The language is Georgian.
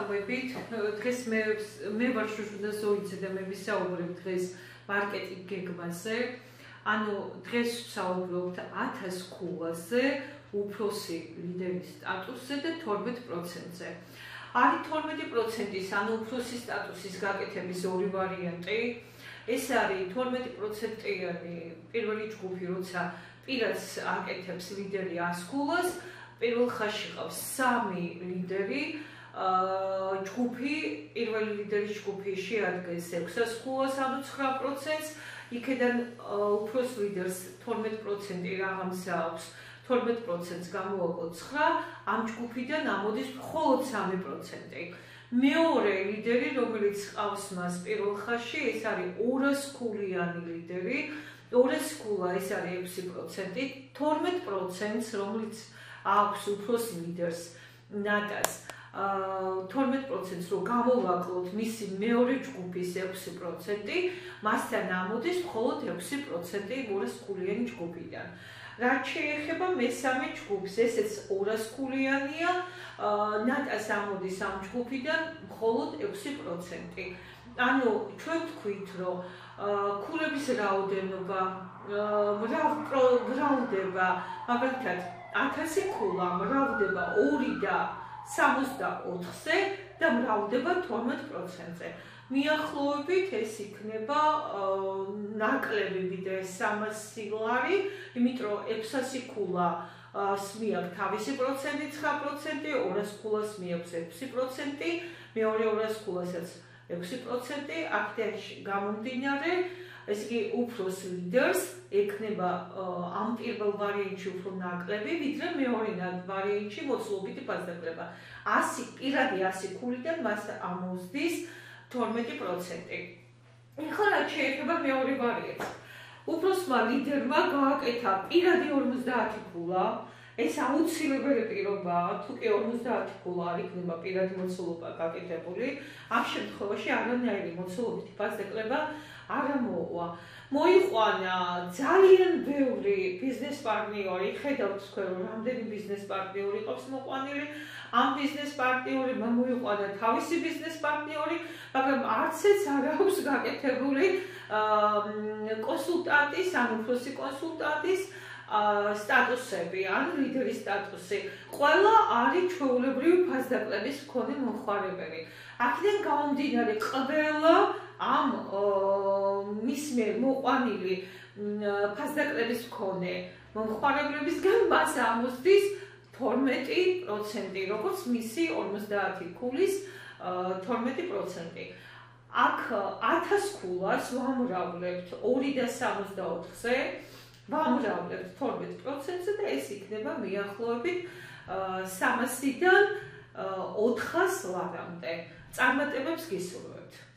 გესალმებით. დღეს მე ვარ შუშუდა ზოიცე და მე ვისაუბრებ დღეს მარკეტინგ გეგმაზე. ანუ დღეს ვსაუბრობთ 1000 ქულაზე, უფროსი ლიდერის სტატუსზე და 12%-ზე. არის 12%-ის, ანუ უფროსის სტატუსის გაკეთების ორი ვარიანტი. ეს არის 12%-იანი პირველი ჯგუფი, როცა პირადს აკეთებს ლიდერი 100 ქულას, პირველ ხაზში ყავს 3 ლიდერი, ჯგუფი, პირველი ლიდერის ჯგუფი შეადგენს 600 ქულას, ანუ 9%-ს, იქედან უფროს ლიდერს 12% რაღაცა აქვს, 12%-ს გამოვაკლოთ 9, ამ ჯგუფიდან ამოდის მხოლოდ 3%. მეორე ლიდერი, რომელიც ყავს მას პირველ ხაზში, ეს არის 200 ქულიანი ლიდერი, 200 ქულა ეს არის 6%, 12%-ს, რომელიც აქვს უფროს ლიდერს ნატას, 12%-ს რო გამოვაკლოთ მისი მეორე ჯგუფის 6%, მასთან ამოდის მხოლოდ 6% 200 ქულიანი ჯგუფიდან. რაც შეეხება მესამე ჯგუფს, ესეც 200 ქულიანია, ნატას ამოდის ამ ჯგუფიდან მხოლოდ 6%. ანუ ჩვენ ვთქვით, რომ ქულების რაოდენობა მრავლდება, მაგალითად 1000 ქულა მრავლდება 2 და 64-ზე და მრავლდება 12%-ზე. მიახლოებით ეს იქნება ნაკლები ვიდრე 300 ლარი, იმიტომ რომ 600 ქულა მიაქვს თავისი პროცენტი 9%, 200 ქულას მიაქვს 6%, მეორე 200 ქულასაც 6%, აქედან გამომდინარე, ეს იგი უფროს ლიდერს ექნება ამ პირველ ვარიანტში უფრო ნაკლები, ვიდრე მეორე ვარიანტში მოცულობითი ფასდაკლება. 100 პირადი 100 ქულიდან მას ამოსდის 12%. ეხლა რაც შეეხება მეორე ვარიანტს. უფროსმა ლიდერმა გააკეთა პირადი 50 ქულა, ეს აუცილებელი პირობაა, თუ კი 50 ქულა არ იქნება პირადი მოცულობა გაკეთებული, ამ შემთხვევაში არანაირი მოცულობითი ფასდაკლება არ მოვა. მოიყვანა ძალიან ბევრი ბიზნეს პარტნიორი, ხედავთ თქვენ რომ რამდენი ბიზნეს პარტნიორი ყავს მოყვანილი, ამ ბიზნეს პარტნიორებმა მოიყვანა თავისი ბიზნეს პარტნიორი, მაგრამ არც ეს არ აქვს გაკეთებული კონსულტანტის, ან უფროსი კონსულტანტის სტატუსები, ან ლიდერის სტატუსი. ყველა არის ჩვეულებრივი ფასდაკლების მქონე მომხმარებელი. აქედან გამომდინარე, ყველა ამ მის მიერ მოყვანილი ფასდაკლების მქონე მომხმარებლებისგან მას ამოსდის 12%, როგორც მისი 50 ქულის 12%. აქ 1000 ქულას ვამრავლებთ 2 და 64-ზე, ვამრავლებთ 12%-ზე და ეს იქნება მიახლოებით 300-დან 400 ლარამდე. წარმატებებს გისურვებთ.